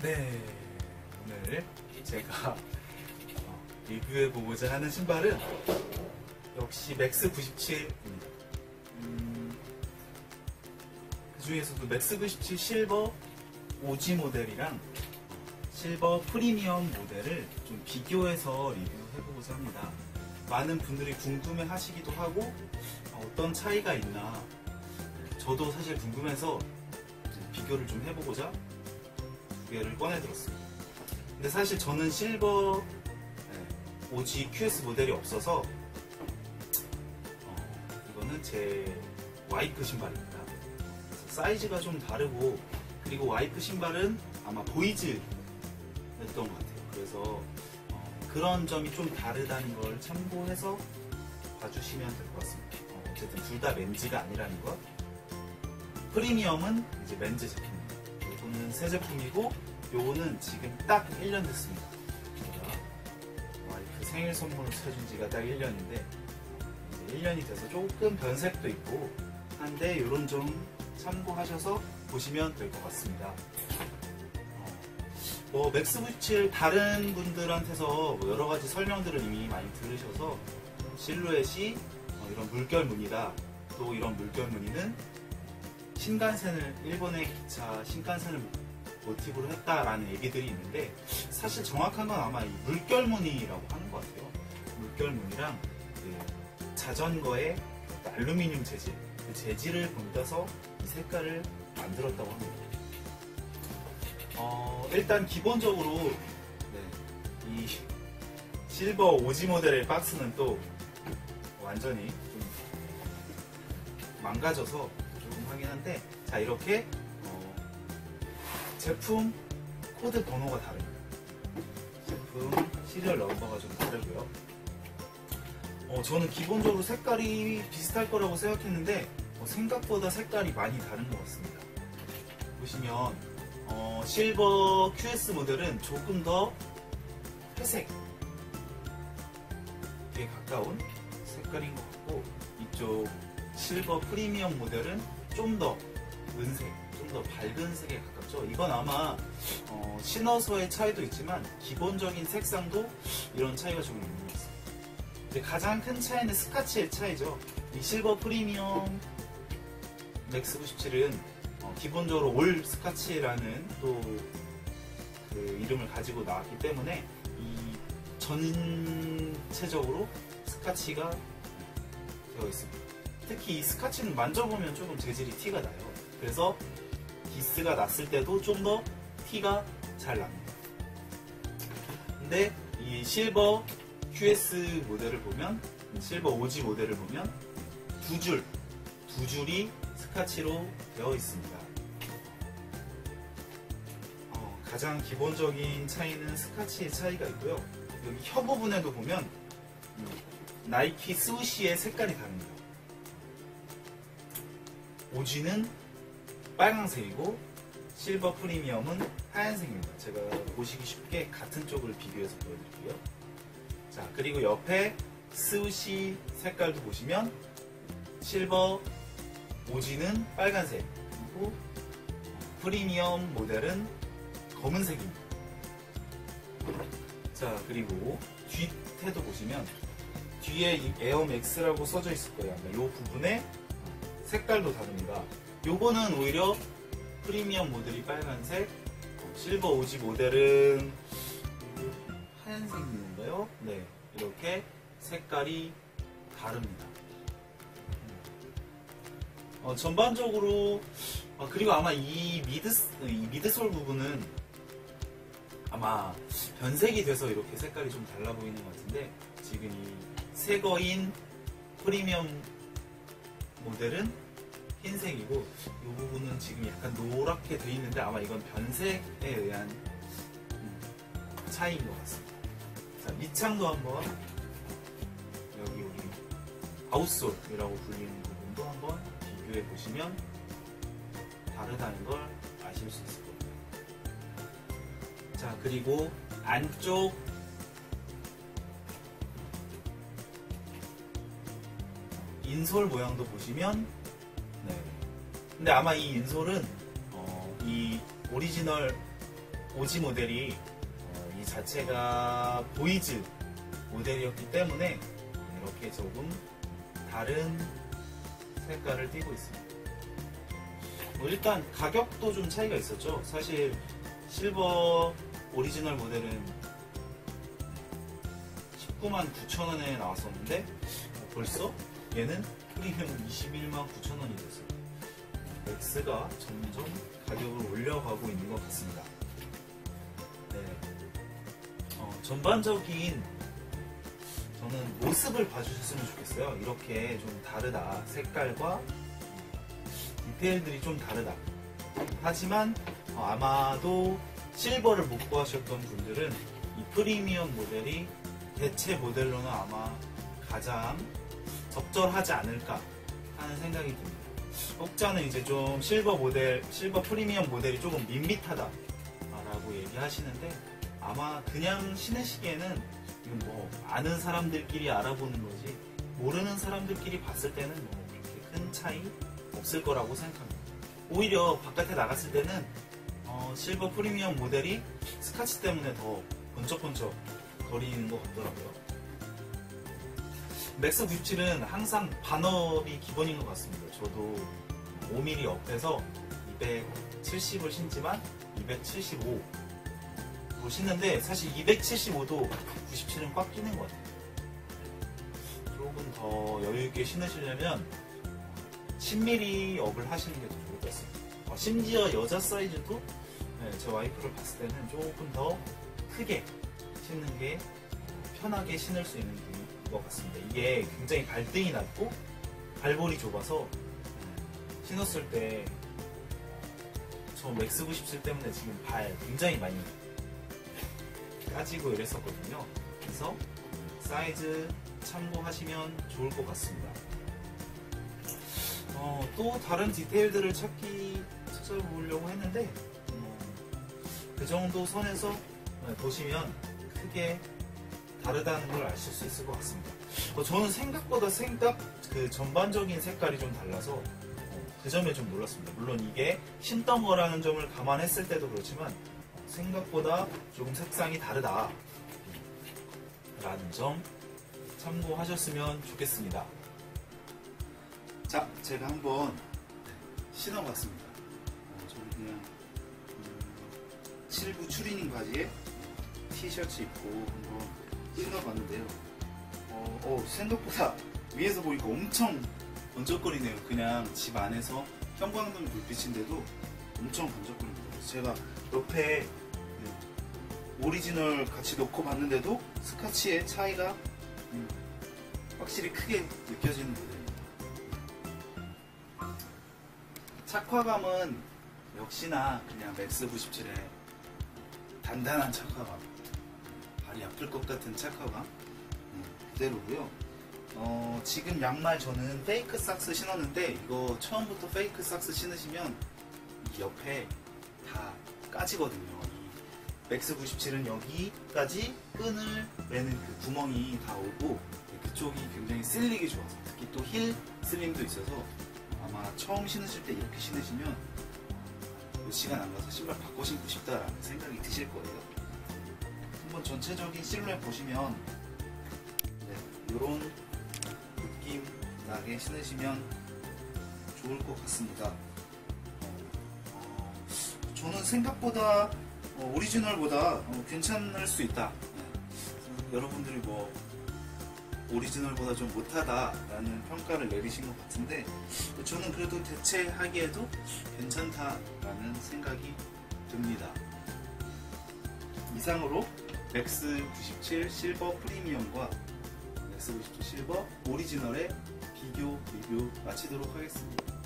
네, 오늘 제가 리뷰해보고자 하는 신발은 역시 맥스 97입니다. 그 중에서도 맥스 97 실버 OG 모델이랑 실버 프리미엄 모델을 좀 비교해서 리뷰해보고자 합니다. 많은 분들이 궁금해 하시기도 하고 어떤 차이가 있나 저도 사실 궁금해서 비교를 좀 해보고자 두 개를 꺼내들었습니다. 근데 사실 저는 실버 OG QS 모델이 없어서 이거는 제 와이프 신발입니다. 사이즈가 좀 다르고 그리고 와이프 신발은 아마 보이즈였던 것 같아요. 그래서 그런 점이 좀 다르다는 걸 참고해서 봐주시면 될 것 같습니다. 어쨌든 둘 다 맨지가 아니라는 것. 프리미엄은 이제 맨즈 제품입니다. 요거는 새 제품이고 요거는 지금 딱 1년 됐습니다. 제가 와이프 생일 선물로 사준 지가 딱 1년인데 이제 1년이 돼서 조금 변색도 있고 한데 요런 점 참고하셔서 보시면 될 것 같습니다. 맥스 97 다른 분들한테서 여러가지 설명들을 이미 많이 들으셔서 실루엣이 이런 물결 무늬다. 또 이런 물결 무늬는 신칸센을 일본의 기차 신칸센을 모티브로 했다라는 얘기들이 있는데 사실 정확한 건 아마 이 물결 무늬라고 하는 것 같아요. 물결 무늬랑 자전거의 알루미늄 재질, 그 재질을 본떠서 이 색깔을 만들었다고 합니다. 일단 기본적으로 이 실버 OG 모델의 박스는 또 완전히 좀 망가져서 조금 하긴 한데 자 이렇게 제품 코드 번호가 다릅니다. 제품 시리얼 넘버가 좀 다르고요. 저는 기본적으로 색깔이 비슷할 거라고 생각했는데 생각보다 색깔이 많이 다른 것 같습니다. 보시면 실버 QS 모델은 조금 더 회색에 가까운 색깔인 것 같고 이쪽 실버 프리미엄 모델은 좀 더 은색, 좀 더 밝은 색에 가깝죠. 이건 아마 신어서의 차이도 있지만 기본적인 색상도 이런 차이가 좀 있는 것 같습니다. 근데 가장 큰 차이는 스카치의 차이죠. 이 실버 프리미엄 맥스 97은 기본적으로 올 스카치라는 또 그 이름을 가지고 나왔기 때문에 이 전체적으로 스카치가 되어 있습니다. 특히 이 스카치는 만져보면 조금 재질이 티가 나요. 그래서 기스가 났을 때도 좀 더 티가 잘 납니다. 근데 이 실버 QS 모델을 보면 실버 OG 모델을 보면 두 줄이 스카치로 되어 있습니다. 가장 기본적인 차이는 스카치의 차이가 있고요. 여기 혀 부분에도 보면 나이키 스우시의 색깔이 다릅니다. OG는 빨강색이고 실버 프리미엄은 하얀색입니다. 제가 보시기 쉽게 같은 쪽을 비교해서 보여드릴게요. 자, 그리고 옆에 스우시 색깔도 보시면 실버 OG는 빨간색, 그리고 프리미엄 모델은 검은색입니다. 자, 그리고 뒷태도 보시면 뒤에 이 에어맥스라고 써져 있을 거예요. 이 부분에 색깔도 다릅니다. 요거는 오히려 프리미엄 모델이 빨간색, 실버 OG 모델은 하얀색인가요? 네, 이렇게 색깔이 다릅니다. 전반적으로 그리고 아마 이 미드솔 부분은 아마 변색이 돼서 이렇게 색깔이 좀 달라 보이는 것 같은데 지금 이 새거인 프리미엄 모델은 흰색이고 이 부분은 지금 약간 노랗게 돼 있는데 아마 이건 변색에 의한 차이인 것 같습니다. 자, 밑창도 한번 여기 우리 아웃솔이라고 불리는 부분도 한번 비교해 보시면 다르다는 걸 아실 수 있을 겁니다. 자, 그리고 안쪽 인솔 모양도 보시면 근데 아마 이 인솔은 이 오리지널 오지 모델이 이 자체가 보이즈 모델이었기 때문에 이렇게 조금 다른 색깔을 띠고 있습니다. 일단 가격도 좀 차이가 있었죠. 사실 실버 오리지널 모델은 199,900원에 나왔었는데 벌써 얘는 프리미엄 219,000원이 됐어요. 맥스가 점점 가격을 올려가고 있는 것 같습니다. 네. 전반적인 저는 모습을 봐주셨으면 좋겠어요. 이렇게 좀 다르다. 색깔과 디테일들이 좀 다르다. 하지만 아마도 실버를 못 구하셨던 분들은 이 프리미엄 모델이 대체 모델로는 아마 가장 적절하지 않을까 하는 생각이 듭니다. 혹자는 이제 좀 실버 프리미엄 모델이 조금 밋밋하다 라고 얘기하시는데 아마 그냥 신으시기에는 이건 뭐 아는 사람들끼리 알아보는 거지 모르는 사람들끼리 봤을 때는 뭐 그렇게 큰 차이 없을 거라고 생각합니다. 오히려 바깥에 나갔을 때는 실버 프리미엄 모델이 스카치 때문에 더 번쩍번쩍 거리는 것 같더라고요. 맥스 97은 항상 반업이 기본인 것 같습니다. 저도 5mm 업해서 270을 신지만 275로 신는데 사실 275도 97은 꽉 끼는 것 같아요. 조금 더 여유있게 신으시려면 10mm 업을 하시는 게 더 좋을 것 같습니다. 심지어 여자 사이즈도 제 와이프를 봤을 때는 조금 더 크게 신는 게 편하게 신을 수 있는 것 같습니다. 이게 굉장히 발등이 낮고 발볼이 좁아서 신었을 때 저 맥스 97 때문에 지금 발 굉장히 많이 까지고 이랬었거든요. 그래서 사이즈 참고하시면 좋을 것 같습니다. 또 다른 디테일들을 찾아보려고 했는데 그 정도 선에서 보시면 크게 다르다는 걸 아실 수 있을 것 같습니다. 저는 생각보다 그 전반적인 색깔이 좀 달라서 그 점에 좀 놀랐습니다. 물론 이게 신던 거라는 점을 감안했을 때도 그렇지만 생각보다 조금 색상이 다르다 라는 점 참고하셨으면 좋겠습니다. 자, 제가 한번 신어봤습니다. 저는 그냥 7부 추리닝 바지에 티셔츠 입고 한번 신어봤는데요. 생각보다 위에서 보니까 엄청 번쩍거리네요. 그냥 집 안에서 형광등 불빛인데도 엄청 번쩍거립니다. 그래서 제가 옆에 오리지널 같이 놓고 봤는데도 스카치의 차이가 확실히 크게 느껴지는 모델입니다. 착화감은 역시나 그냥 맥스 97의 단단한 착화감, 발이 아플 것 같은 착화감 그대로고요. 지금 양말 저는 페이크 삭스 신었는데 이거 처음부터 페이크 삭스 신으시면 이 옆에 다 까지거든요. 이 맥스 97은 여기까지 끈을 매는 그 구멍이 다 오고 그쪽이 굉장히 슬릭이 좋아서 특히 또 힐 슬림도 있어서 아마 처음 신으실 때 이렇게 신으시면 몇 시간 안 가서 신발 바꿔 신고 싶다라는 생각이 드실 거예요. 한번 전체적인 실루엣 보시면 이런 느낌 나게 신으시면 좋을 것 같습니다. 저는 생각보다 오리지널보다 괜찮을 수 있다. 여러분들이 뭐 오리지널보다 좀 못하다라는 평가를 내리신 것 같은데 저는 그래도 대체하기에도 괜찮다라는 생각이 듭니다. 이상으로 맥스 97 실버 프리미엄과 맥스 97 실버 오리지널의 비교 리뷰 마치도록 하겠습니다.